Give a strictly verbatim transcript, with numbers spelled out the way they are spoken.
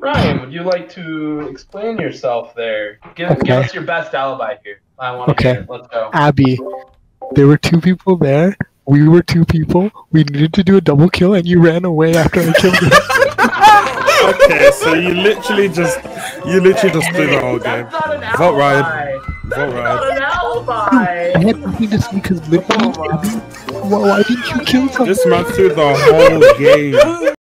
Ryan, would you like to explain yourself there? Give, Okay. give us your best alibi here. I want to Okay. hear it. Let's go. Abby, there were two people there. We were two people. We needed to do a double kill, and you ran away after I killed you. Okay, so you literally just, you literally just blew the whole game. That's not an alibi. Vote Ryan. Vote That's Ryan. not an alibi. I had nothing to say because literally, Abby, why, why didn't you kill someone? This man threw the whole game.